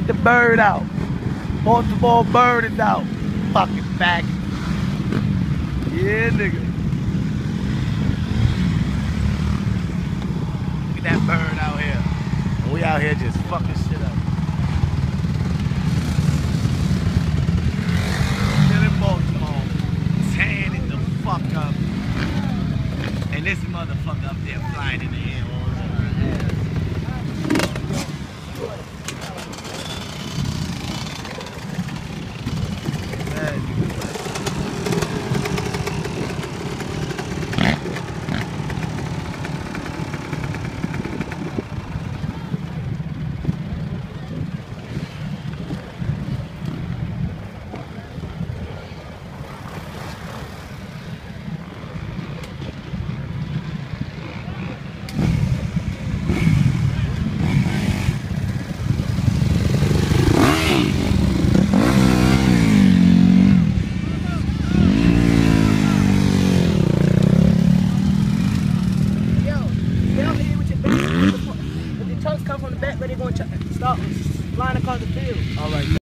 the bird out. Baltimore bird is out. Fucking faggot. Yeah, nigga. Look at that bird out here. And we out here just fucking shit up. Still in Baltimore. Tearing it the fuck up. And this motherfucker up there flying in the air all the time. Come from the back, but they're going to start flying across the field. All right.